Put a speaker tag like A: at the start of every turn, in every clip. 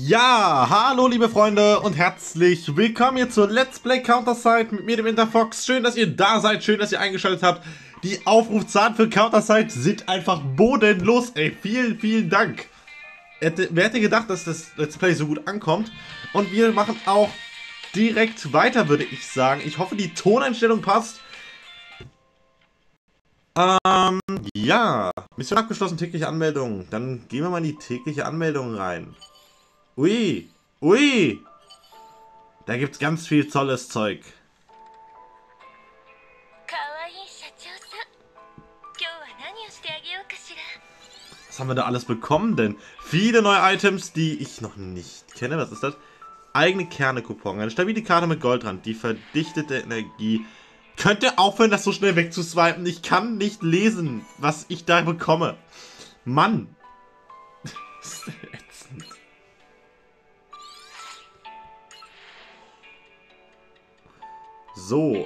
A: Ja, hallo liebe Freunde und herzlich willkommen hier zur Let's Play Counter-Strike mit mir, dem Interfox. Schön, dass ihr da seid, schön, dass ihr eingeschaltet habt. Die Aufrufzahlen für Counter-Strike sind einfach bodenlos, ey. Vielen, vielen Dank. Wer hätte gedacht, dass das Let's Play so gut ankommt? Und wir machen auch direkt weiter, würde ich sagen. Ich hoffe, die Toneinstellung passt. Ja. Mission abgeschlossen, tägliche Anmeldung. Dann gehen wir mal in die tägliche Anmeldung rein. Ui, ui. Da gibt's ganz viel tolles Zeug. Was haben wir da alles bekommen denn? Viele neue Items, die ich noch nicht kenne. Was ist das? Eigene Kerne-Coupon. Eine stabile Karte mit Goldrand. Die verdichtete Energie. Könnt ihr aufhören, das so schnell wegzuswipen? Ich kann nicht lesen, was ich da bekomme. Mann. Das ist ätzend. So.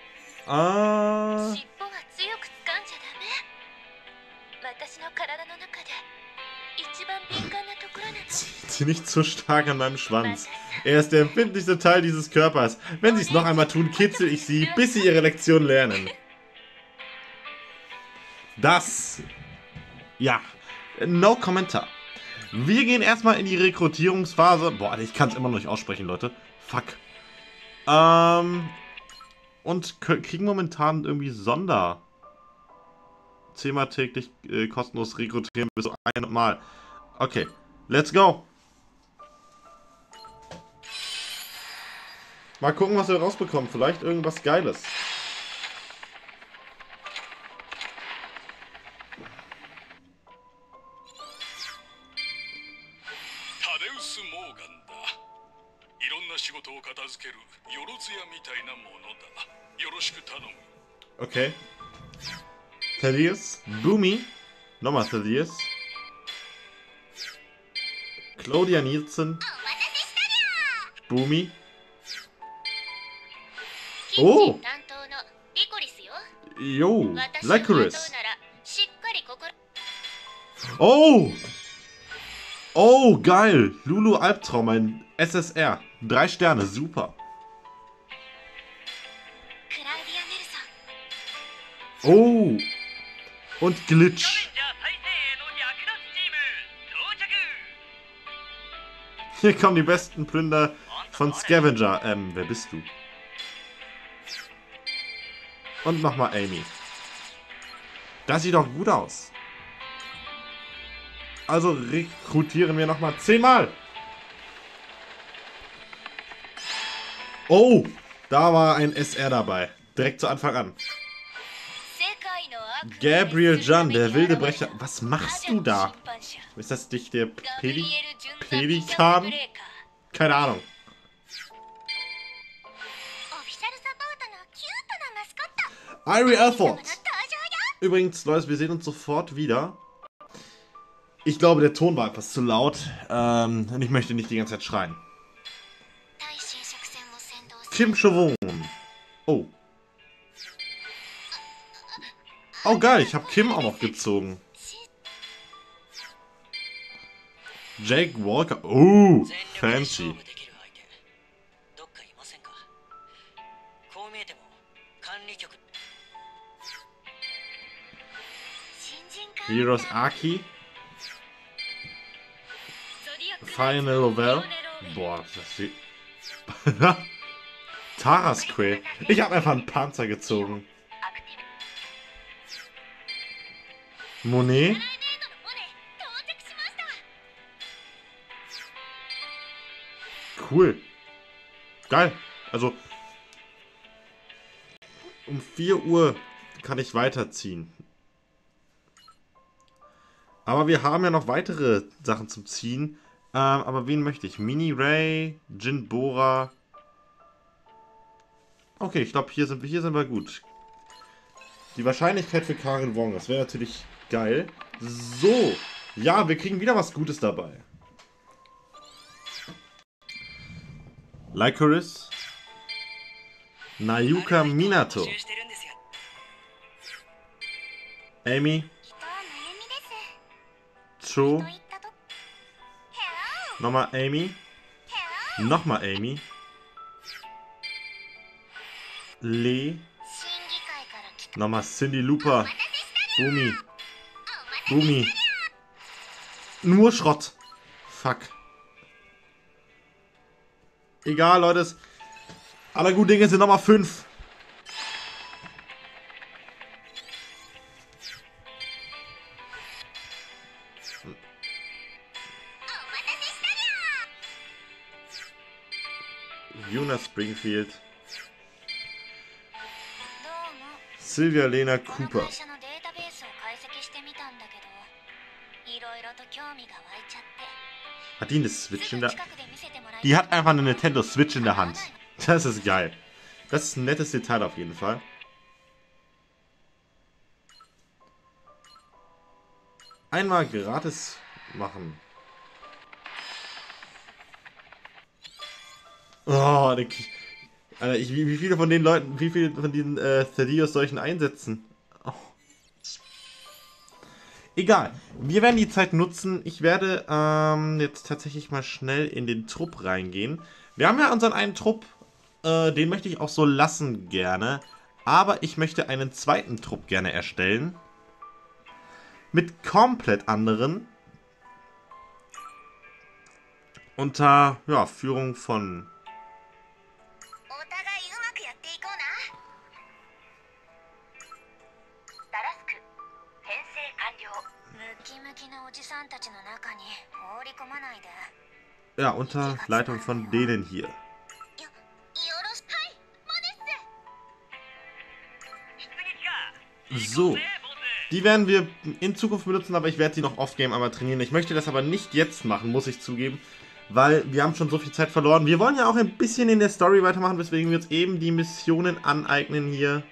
A: Zieht sie nicht zu stark an meinem Schwanz. Er ist der empfindlichste Teil dieses Körpers. Wenn sie es noch einmal tun, kitzel ich sie, bis sie ihre Lektion lernen. Das. Ja. No Kommentar. Wir gehen erstmal in die Rekrutierungsphase. Boah, ich kann es immer noch nicht aussprechen, Leute. Fuck. Und kriegen momentan irgendwie Sonder. 10-mal täglich kostenlos rekrutieren bis zu einmal. Okay, let's go. Mal gucken, was wir rausbekommen. Vielleicht irgendwas Geiles. Okay. Thaddeus. Boomy. Nochmal Thaddeus. Claudia Nielsen. Boomy. Oh! Jo, Licorice. Oh! Oh, geil. Lulu Albtraum, ein SSR. 3 Sterne, super. Oh! Und Glitch. Hier kommen die besten Plünder von Scavenger. Wer bist du? Und nochmal Amy. Das sieht doch gut aus. Also rekrutieren wir nochmal 10-mal. Oh, da war ein SR dabei. Direkt zu Anfang an. Gabriel Jan, der wilde Brecher. Was machst du da? Ist das dich der Pelikan? Keine Ahnung. Irie Alford. Übrigens, Leute, wir sehen uns sofort wieder. Ich glaube, der Ton war etwas zu laut. Und ich möchte nicht die ganze Zeit schreien. Kim Chavon. Oh. Oh geil, ich habe Kim auch noch gezogen. Jake Walker. Oh, fancy. Heroes Aki. Final Lovell. Boah, das sieht... Tarasque. Ich habe einfach einen Panzer gezogen. Monet. Cool. Geil. Also, um 4 Uhr kann ich weiterziehen. Aber wir haben ja noch weitere Sachen zum Ziehen. Aber wen möchte ich? Mini Ray, Jin Bora. Okay, ich glaube, hier sind wir gut. Die Wahrscheinlichkeit für Karin Wong, das wäre natürlich geil. So. Ja, wir kriegen wieder was Gutes dabei. Licorice. Nayuka Minato. Amy. Cho. Nochmal Amy. Nochmal Amy. Lee. Nochmal Cindy Looper. Boomy. Boomy. Nur Schrott. Fuck. Egal, Leute. Aller guten Dinge sind nochmal 5. Yuna Springfield. Sylvia Lena Cooper. Hat die eine Switch in der... Die hat einfach eine Nintendo Switch in der Hand. Das ist geil. Das ist ein nettes Detail auf jeden Fall. Einmal gratis machen. Oh, Alter, wie viele von den Leuten, wie viele von diesen Thaddeus solchen einsetzen? Oh. Egal, wir werden die Zeit nutzen. Ich werde jetzt tatsächlich mal schnell in den Trupp reingehen. Wir haben ja unseren einen Trupp, den möchte ich auch so lassen gerne. Aber ich möchte einen zweiten Trupp gerne erstellen. Mit komplett anderen. Unter ja, Führung von... Ja, unter Leitung von denen hier. So. Die werden wir in Zukunft benutzen, aber ich werde sie noch off-game einmal trainieren. Ich möchte das aber nicht jetzt machen, muss ich zugeben. Weil wir haben schon so viel Zeit verloren. Wir wollen ja auch ein bisschen in der Story weitermachen, weswegen wir uns eben die Missionen aneignen hier.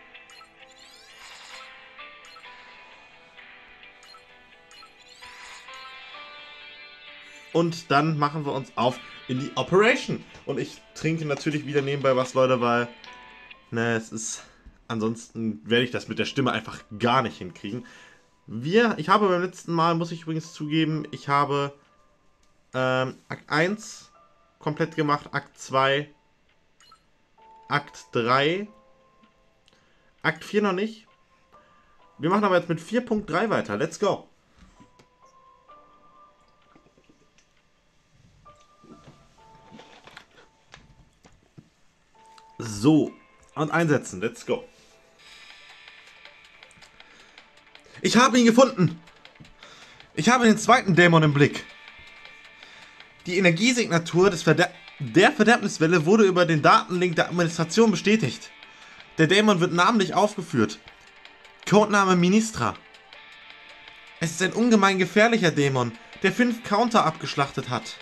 A: Und dann machen wir uns auf in die Operation. Und ich trinke natürlich wieder nebenbei was, Leute, weil... Ne, es ist... Ansonsten werde ich das mit der Stimme einfach gar nicht hinkriegen. Ich habe beim letzten Mal, muss ich übrigens zugeben, ich habe Akt 1 komplett gemacht, Akt 2, Akt 3, Akt 4 noch nicht. Wir machen aber jetzt mit 4.3 weiter. Let's go! So, und einsetzen. Let's go. Ich habe ihn gefunden. Ich habe den zweiten Dämon im Blick. Die Energiesignatur der Verderbniswelle wurde über den Datenlink der Administration bestätigt. Der Dämon wird namentlich aufgeführt. Codename Ministra. Es ist ein ungemein gefährlicher Dämon, der 5 Counter abgeschlachtet hat.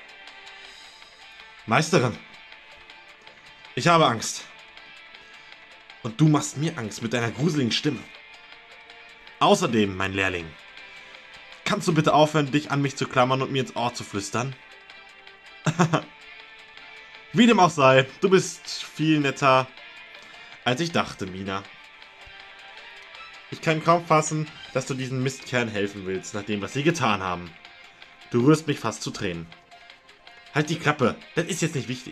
A: Meisterin. Ich habe Angst. Und du machst mir Angst mit deiner gruseligen Stimme. Außerdem, mein Lehrling, kannst du bitte aufhören, dich an mich zu klammern und mir ins Ohr zu flüstern? Wie dem auch sei, du bist viel netter, als ich dachte, Mina. Ich kann kaum fassen, dass du diesen Mistkerlen helfen willst, nach dem, was sie getan haben. Du rührst mich fast zu Tränen. Halt die Klappe, das ist jetzt nicht wichtig.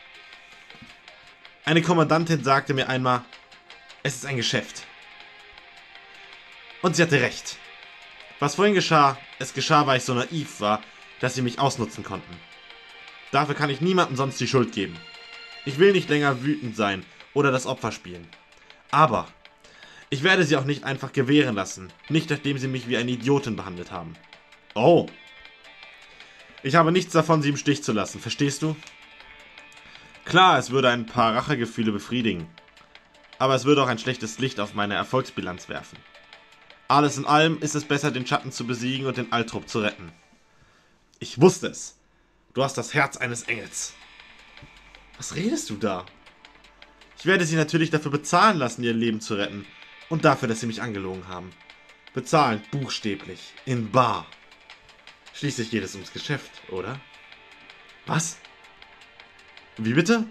A: Eine Kommandantin sagte mir einmal, es ist ein Geschäft. Und sie hatte recht. Was vorhin geschah, es geschah, weil ich so naiv war, dass sie mich ausnutzen konnten. Dafür kann ich niemandem sonst die Schuld geben. Ich will nicht länger wütend sein oder das Opfer spielen. Aber ich werde sie auch nicht einfach gewähren lassen, nicht nachdem sie mich wie eine Idiotin behandelt haben. Oh. Ich habe nichts davon, sie im Stich zu lassen, verstehst du? Klar, es würde ein paar Rachegefühle befriedigen. Aber es würde auch ein schlechtes Licht auf meine Erfolgsbilanz werfen. Alles in allem ist es besser, den Schatten zu besiegen und den Altrop zu retten. Ich wusste es. Du hast das Herz eines Engels. Was redest du da? Ich werde sie natürlich dafür bezahlen lassen, ihr Leben zu retten. Und dafür, dass sie mich angelogen haben. Bezahlen, buchstäblich, in bar. Schließlich geht es ums Geschäft, oder? Was? Wie bitte?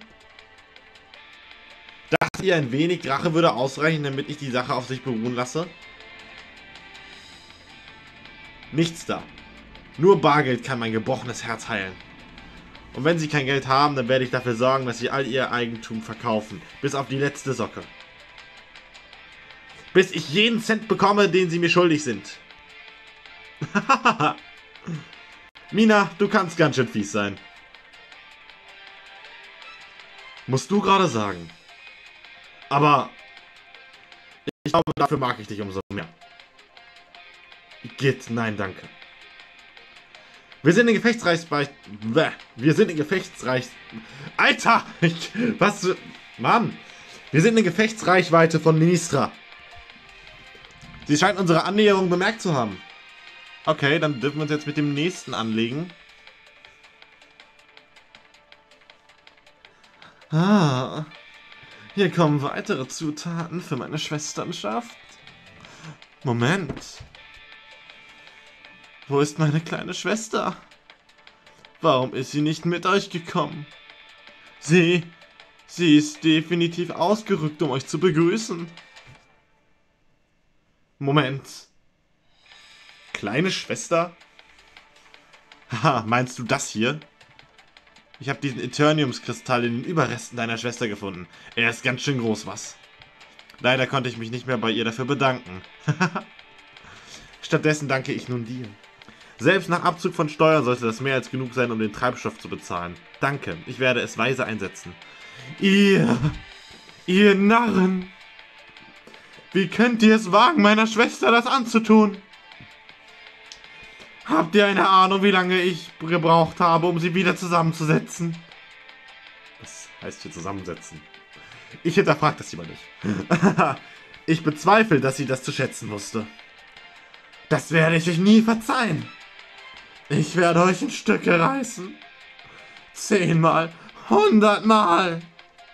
A: Dacht ihr, ein wenig Rache würde ausreichen, damit ich die Sache auf sich beruhen lasse? Nichts da. Nur Bargeld kann mein gebrochenes Herz heilen. Und wenn Sie kein Geld haben, dann werde ich dafür sorgen, dass Sie all Ihr Eigentum verkaufen. Bis auf die letzte Socke. Bis ich jeden Cent bekomme, den Sie mir schuldig sind. Mina, du kannst ganz schön fies sein. Musst du gerade sagen. Aber ich glaube, dafür mag ich dich umso mehr. Git, nein, danke. Wir sind in Wir sind in Alter! Was? Mann! Wir sind in Gefechtsreichweite von Ministra. Sie scheint unsere Annäherung bemerkt zu haben. Okay, dann dürfen wir uns jetzt mit dem nächsten anlegen. Ah, hier kommen weitere Zutaten für meine Schwesternschaft. Moment. Wo ist meine kleine Schwester? Warum ist sie nicht mit euch gekommen? Sie ist definitiv ausgerückt, um euch zu begrüßen. Moment. Kleine Schwester? Haha, meinst du das hier? Ich habe diesen Eterniumskristall in den Überresten deiner Schwester gefunden. Er ist ganz schön groß, was? Leider konnte ich mich nicht mehr bei ihr dafür bedanken. Stattdessen danke ich nun dir. Selbst nach Abzug von Steuern sollte das mehr als genug sein, um den Treibstoff zu bezahlen. Danke, ich werde es weise einsetzen. Ihr Narren! Wie könnt ihr es wagen, meiner Schwester das anzutun? Habt ihr eine Ahnung, wie lange ich gebraucht habe, um sie wieder zusammenzusetzen? Was heißt hier zusammensetzen? Ich hinterfrage das lieber nicht. Ich bezweifle, dass sie das zu schätzen wusste. Das werde ich euch nie verzeihen. Ich werde euch in Stücke reißen. 10-mal, 100-mal.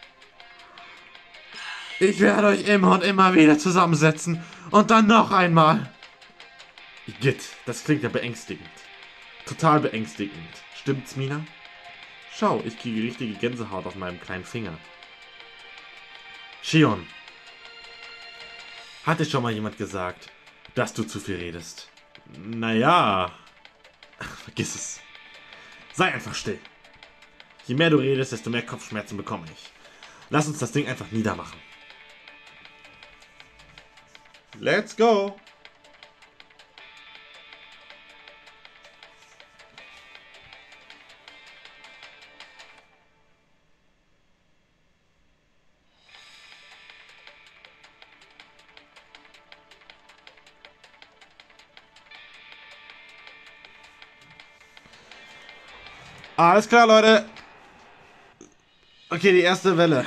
A: Ich werde euch immer und immer wieder zusammensetzen. Und dann noch einmal. Git, das klingt ja beängstigend. Total beängstigend. Stimmt's, Mina? Schau, ich kriege richtige Gänsehaut auf meinem kleinen Finger. Shion. Hat dir schon mal jemand gesagt, dass du zu viel redest? Naja. Vergiss es. Sei einfach still. Je mehr du redest, desto mehr Kopfschmerzen bekomme ich. Lass uns das Ding einfach niedermachen. Let's go! Alles klar, Leute. Okay, die erste Welle.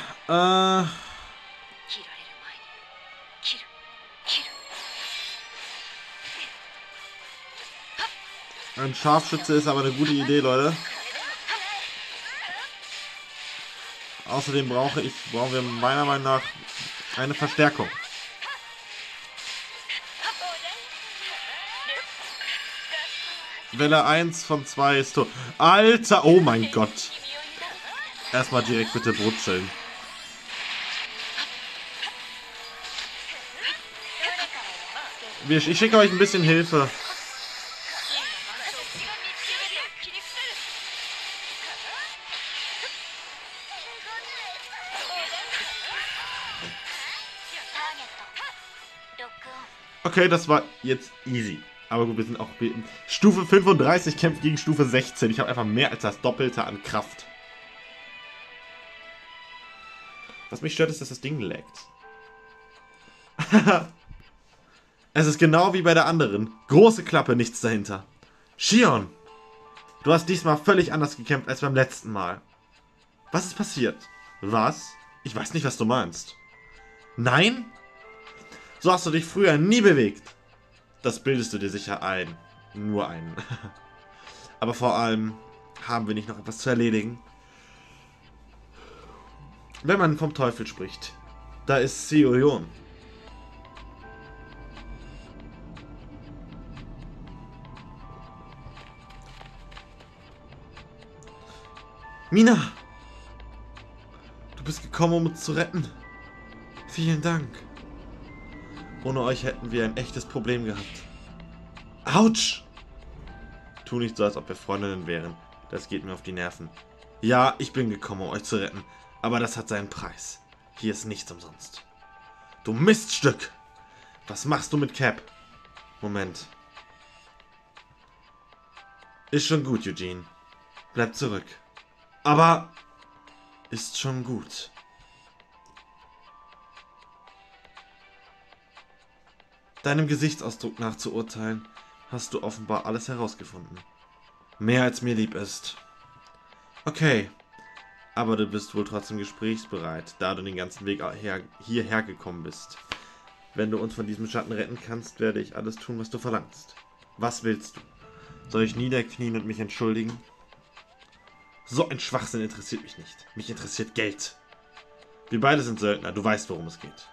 A: Ein Scharfschütze ist aber eine gute Idee, Leute. Außerdem brauchen wir meiner Meinung nach eine Verstärkung. Welle 1 von 2 ist tot. Alter, oh mein Gott. Erstmal direkt bitte brutzeln. Ich schicke euch ein bisschen Hilfe. Okay, das war jetzt easy. Aber gut, wir sind auch... Stufe 35 kämpft gegen Stufe 16. Ich habe einfach mehr als das Doppelte an Kraft. Was mich stört, ist, dass das Ding laggt. Es ist genau wie bei der anderen. Große Klappe, nichts dahinter. Shion! Du hast diesmal völlig anders gekämpft als beim letzten Mal. Was ist passiert? Was? Ich weiß nicht, was du meinst. Nein? So hast du dich früher nie bewegt. Das bildest du dir sicher ein. Nur ein. Aber vor allem haben wir nicht noch etwas zu erledigen. Wenn man vom Teufel spricht, da ist Sion. Mina! Du bist gekommen, um uns zu retten. Vielen Dank. Ohne euch hätten wir ein echtes Problem gehabt. Autsch! Tu nicht so, als ob wir Freundinnen wären. Das geht mir auf die Nerven. Ja, ich bin gekommen, um euch zu retten. Aber das hat seinen Preis. Hier ist nichts umsonst. Du Miststück! Was machst du mit Cap? Moment. Ist schon gut, Eugene. Bleib zurück. Aber... Ist schon gut. Deinem Gesichtsausdruck nach zu urteilen, hast du offenbar alles herausgefunden. Mehr als mir lieb ist. Okay. Aber du bist wohl trotzdem gesprächsbereit, da du den ganzen Weg hierher gekommen bist. Wenn du uns von diesem Schatten retten kannst, werde ich alles tun, was du verlangst. Was willst du? Soll ich niederknien und mich entschuldigen? So ein Schwachsinn interessiert mich nicht. Mich interessiert Geld. Wir beide sind Söldner, du weißt, worum es geht.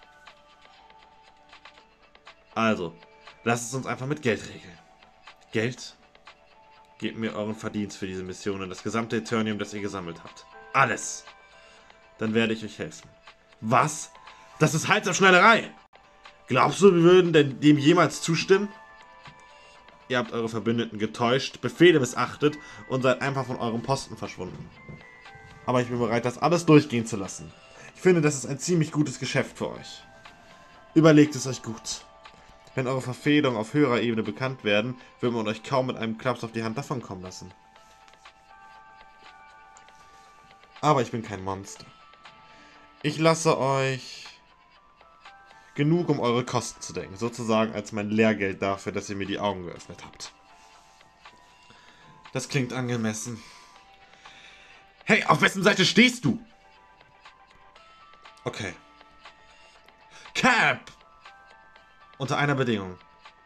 A: Also, lasst es uns einfach mit Geld regeln. Geld? Gebt mir euren Verdienst für diese Mission und das gesamte Eternium, das ihr gesammelt habt. Alles. Dann werde ich euch helfen. Was? Das ist Hals auf Schneiderei. Glaubst du, wir würden denn dem jemals zustimmen? Ihr habt eure Verbündeten getäuscht, Befehle missachtet und seid einfach von eurem Posten verschwunden. Aber ich bin bereit, das alles durchgehen zu lassen. Ich finde, das ist ein ziemlich gutes Geschäft für euch. Überlegt es euch gut. Wenn eure Verfehlungen auf höherer Ebene bekannt werden, wird man euch kaum mit einem Klaps auf die Hand davonkommen lassen. Aber ich bin kein Monster. Ich lasse euch genug, um eure Kosten zu decken. Sozusagen als mein Lehrgeld dafür, dass ihr mir die Augen geöffnet habt. Das klingt angemessen. Hey, auf wessen Seite stehst du? Okay. Cap! Unter einer Bedingung.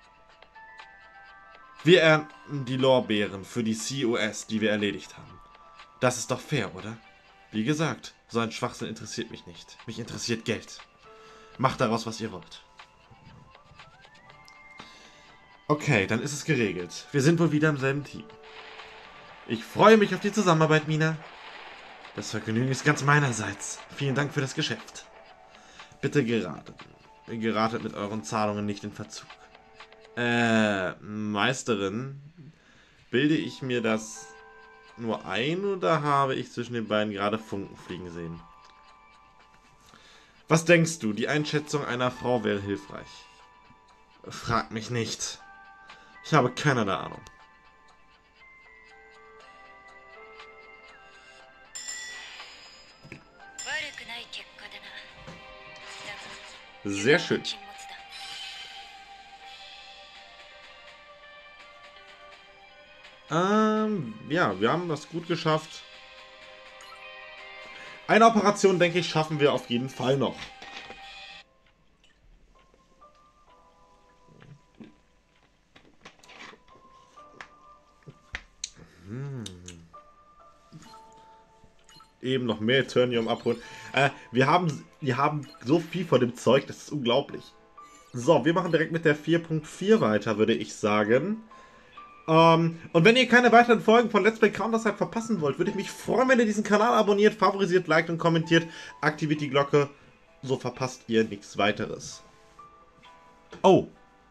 A: Wir ernten die Lorbeeren für die COS, die wir erledigt haben. Das ist doch fair, oder? Wie gesagt, so ein Schwachsinn interessiert mich nicht. Mich interessiert Geld. Macht daraus, was ihr wollt. Okay, dann ist es geregelt. Wir sind wohl wieder im selben Team. Ich freue mich auf die Zusammenarbeit, Mina. Das Vergnügen ist ganz meinerseits. Vielen Dank für das Geschäft. Bitte geratet mit euren Zahlungen nicht in Verzug. Meisterin, bilde ich mir das nur ein oder habe ich zwischen den beiden gerade Funken fliegen sehen? Was denkst du? Die Einschätzung einer Frau wäre hilfreich. Frag mich nicht. Ich habe keinerlei Ahnung. Sehr schön. Ja, wir haben das gut geschafft. Eine Operation, denke ich, schaffen wir auf jeden Fall noch. Eben noch mehr Eternium abholen. Wir haben so viel von dem Zeug, das ist unglaublich. So, wir machen direkt mit der 4.4 weiter, würde ich sagen. Und wenn ihr keine weiteren Folgen von Let's Play Counter-Strike verpassen wollt, würde ich mich freuen, wenn ihr diesen Kanal abonniert, favorisiert, liked und kommentiert. Aktiviert die Glocke, so verpasst ihr nichts weiteres. Oh.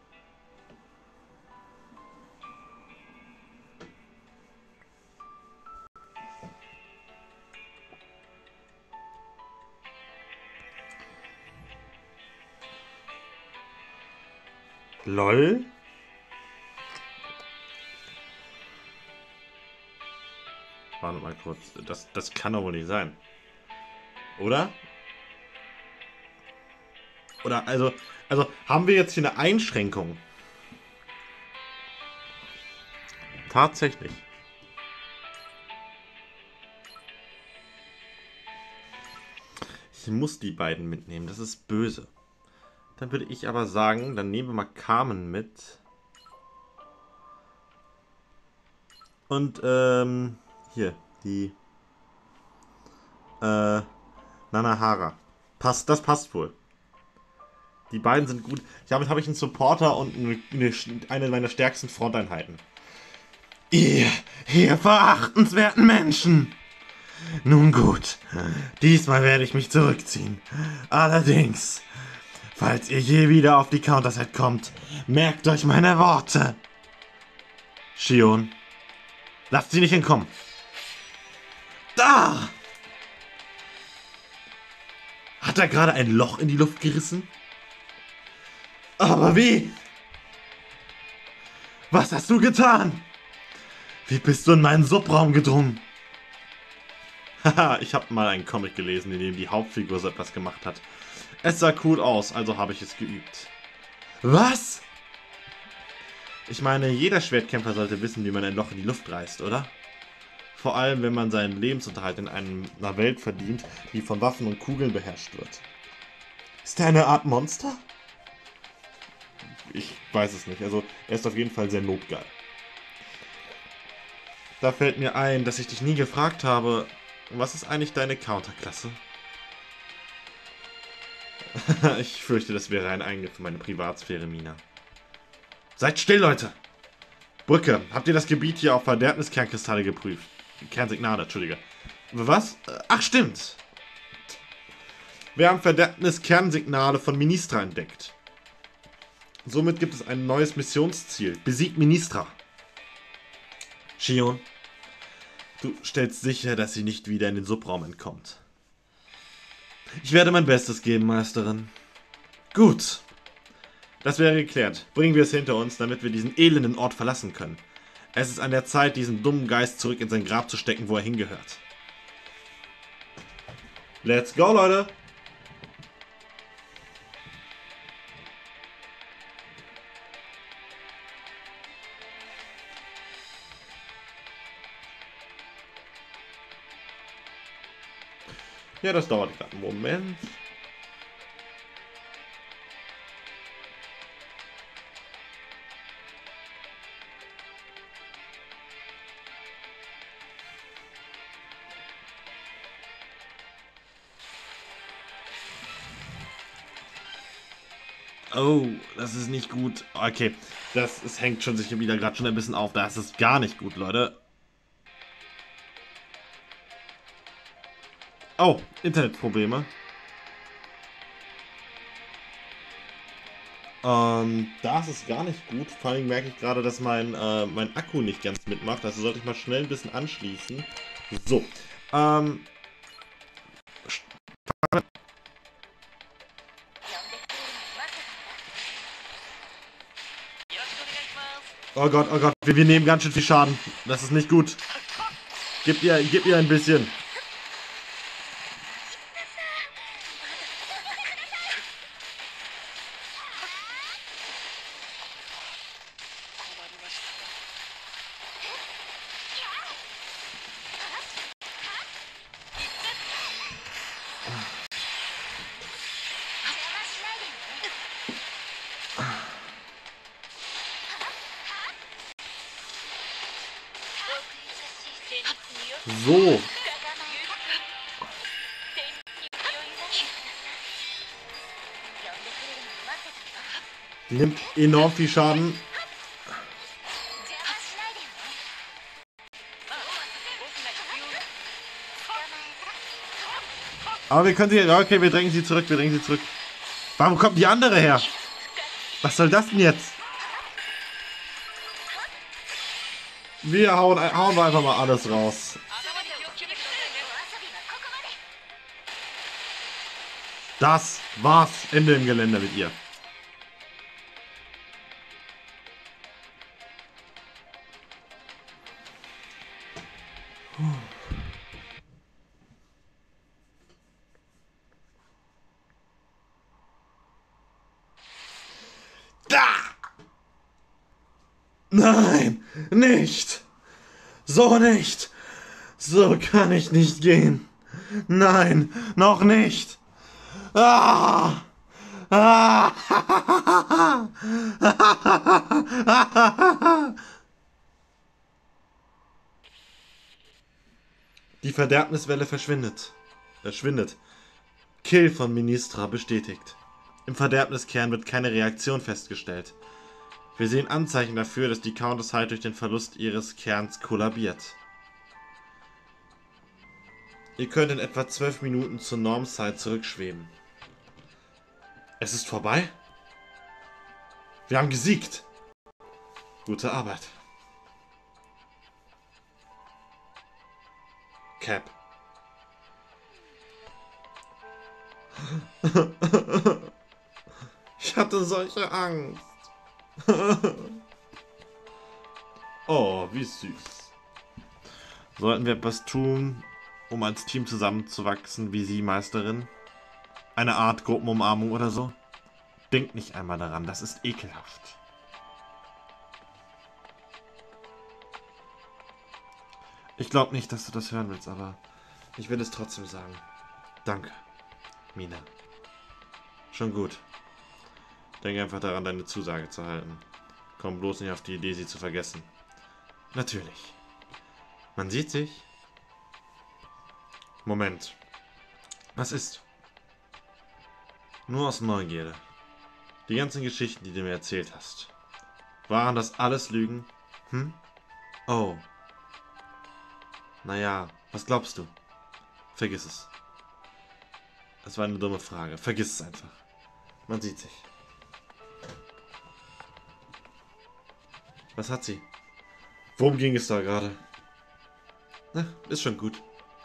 A: LOL? Warte mal kurz. Das kann doch wohl nicht sein. Oder? Oder, also haben wir jetzt hier eine Einschränkung? Tatsächlich. Ich muss die beiden mitnehmen. Das ist böse. Dann würde ich aber sagen, dann nehmen wir mal Carmen mit. Und, hier, die Nanahara. Das passt wohl. Die beiden sind gut. Damit habe ich einen Supporter und eine meiner stärksten Fronteinheiten. Ihr verachtenswerten Menschen! Nun gut, diesmal werde ich mich zurückziehen. Allerdings, falls ihr je wieder auf die Counter-Strike kommt, merkt euch meine Worte. Shion, lasst sie nicht entkommen. Da! Hat er gerade ein Loch in die Luft gerissen? Aber wie? Was hast du getan? Wie bist du in meinen Subraum gedrungen? Haha, ich habe mal einen Comic gelesen, in dem die Hauptfigur so etwas gemacht hat. Es sah cool aus, also habe ich es geübt. Was? Ich meine, jeder Schwertkämpfer sollte wissen, wie man ein Loch in die Luft reißt, oder? Vor allem, wenn man seinen Lebensunterhalt in einer Welt verdient, die von Waffen und Kugeln beherrscht wird. Ist er eine Art Monster? Ich weiß es nicht. Also, er ist auf jeden Fall sehr notgeil. Da fällt mir ein, dass ich dich nie gefragt habe, was ist eigentlich deine Counterklasse? Ich fürchte, das wäre ein Eingriff in meine Privatsphäre, Mina. Seid still, Leute! Brücke, habt ihr das Gebiet hier auf Verderbniskерnkristalle geprüft? Kernsignale, Entschuldige. Was? Ach, stimmt! Wir haben Verderbniskernsignale von Ministra entdeckt. Somit gibt es ein neues Missionsziel. Besiegt Ministra. Shion, du stellst sicher, dass sie nicht wieder in den Subraum entkommt. Ich werde mein Bestes geben, Meisterin. Gut. Das wäre geklärt. Bringen wir es hinter uns, damit wir diesen elenden Ort verlassen können. Es ist an der Zeit, diesen dummen Geist zurück in sein Grab zu stecken, wo er hingehört. Let's go, Leute! Ja, das dauert gerade einen Moment. Oh, das ist nicht gut. Okay, es hängt schon sich wieder gerade schon ein bisschen auf. Das ist gar nicht gut, Leute. Oh, Internetprobleme. Das ist gar nicht gut. Vor allem merke ich gerade, dass mein Akku nicht ganz mitmacht. Also sollte ich mal schnell ein bisschen anschließen. So. Oh Gott, wir nehmen ganz schön viel Schaden. Das ist nicht gut. Gib ihr ein bisschen. So. Die nimmt enorm viel Schaden. Aber wir können sie... Okay, wir drängen sie zurück, Warum kommt die andere her? Was soll das denn jetzt? Wir hauen wir einfach mal alles raus. Das war's. Ende im Gelände mit ihr. Da! Nein, nicht! So nicht! So kann ich nicht gehen. Nein, noch nicht! Ah! Ah! Die Verderbniswelle verschwindet. Kill von Ministra bestätigt. Im Verderbniskern wird keine Reaktion festgestellt. Wir sehen Anzeichen dafür, dass die Counter-Site durch den Verlust ihres Kerns kollabiert. Ihr könnt in etwa 12 Minuten zur Norm-Site zurückschweben. Es ist vorbei? Wir haben gesiegt. Gute Arbeit. Cap. Ich hatte solche Angst. Oh, wie süß. Sollten wir etwas tun, um als Team zusammenzuwachsen, wie Sie, Meisterin? Eine Art Gruppenumarmung oder so? Denk nicht einmal daran, das ist ekelhaft. Ich glaube nicht, dass du das hören willst, aber ich will es trotzdem sagen. Danke, Mina. Schon gut. Denk einfach daran, deine Zusage zu halten. Komm bloß nicht auf die Idee, sie zu vergessen. Natürlich. Man sieht sich. Moment. Was ist? Nur aus Neugierde. Die ganzen Geschichten, die du mir erzählt hast. Waren das alles Lügen? Hm? Oh. Naja, was glaubst du? Vergiss es. Das war eine dumme Frage. Vergiss es einfach. Man sieht sich. Was hat sie? Worum ging es da gerade? Na, ist schon gut.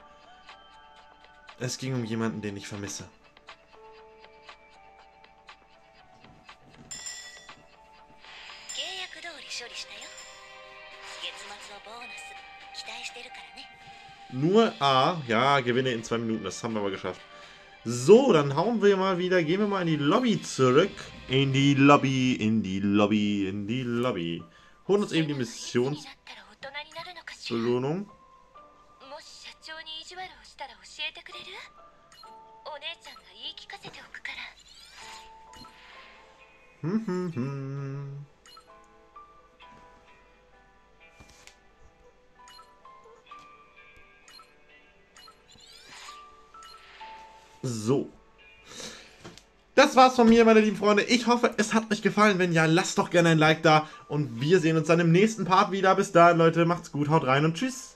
A: Es ging um jemanden, den ich vermisse. Nur A. Ja, gewinne in 2 Minuten. Das haben wir aber geschafft. So, dann hauen wir mal wieder. Gehen wir mal in die Lobby zurück. In die Lobby, in die Lobby, in die Lobby. Holen uns eben die Missionsbelohnung. So. Das war's von mir, meine lieben Freunde. Ich hoffe, es hat euch gefallen. Wenn ja, lasst doch gerne ein Like da. Und wir sehen uns dann im nächsten Part wieder. Bis dahin, Leute, macht's gut, haut rein und tschüss.